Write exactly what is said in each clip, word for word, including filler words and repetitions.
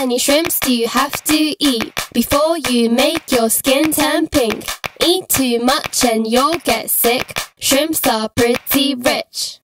many shrimps do you have to eat before you make your skin turn pink? Eat too much and you'll get sick. Shrimps are pretty rich.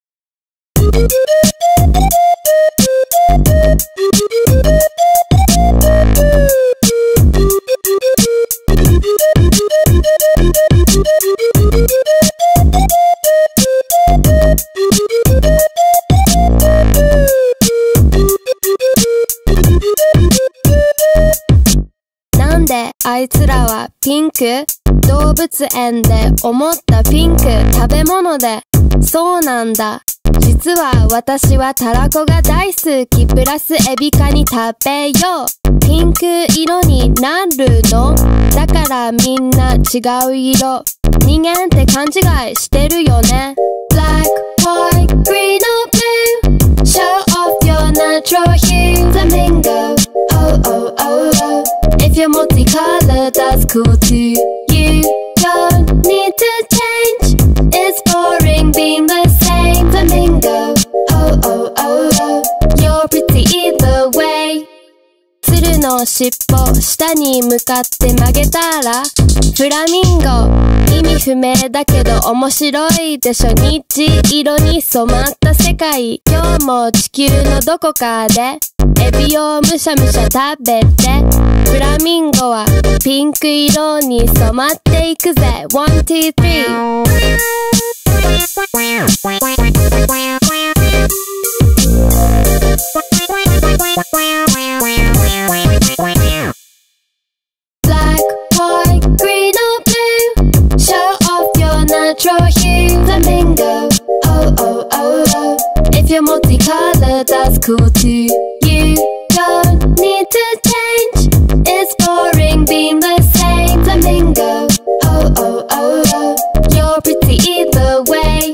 なんであいつらはピンク？動物園で思ったピンク食べ物で。そうなんだ。実は私はたらこが大好き。プラスエビカニ食べよう。ピンク色になるの？だからみんな違う色。人間って勘違いしてるよね。Black, white, green or blue. Show off your natural hue. Flamingo. Oh, oh, oh, oh. If you're multicolored, that's cool too. You don't need to change. It's boring being the same. Flamingo. Oh, oh, oh, oh. You're pretty either way. 鶴の尻尾下に向かって曲げたらフラミンゴ。意味不明だけど面白いでしょ。虹色に染まった世界。今日も地球のどこかでエビをむしゃむしゃ食べて。フラミンゴはピンク色に染まっていくぜ。ワン、ツー、スリー。Black, white, green or blue. Show off your natural hue. Flamingo. Oh, oh, oh, oh. If you're multicolored, that's cool too. You don't need to change. It's boring being the same. Flamingo. Oh, oh, oh, oh. You're pretty either way.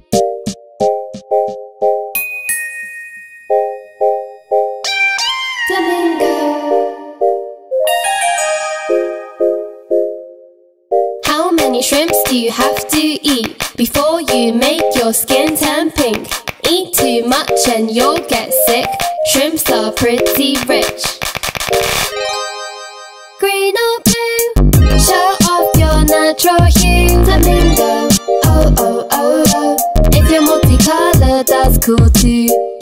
Flamingo. How many shrimps do you have to eat before you make your skin turn pink? Eat too much and you'll get sick. Shrimps are pretty rich. Green or blue, show off your natural hue. Flamingo. Oh, oh, oh, oh. If you're multicolored, that's cool too.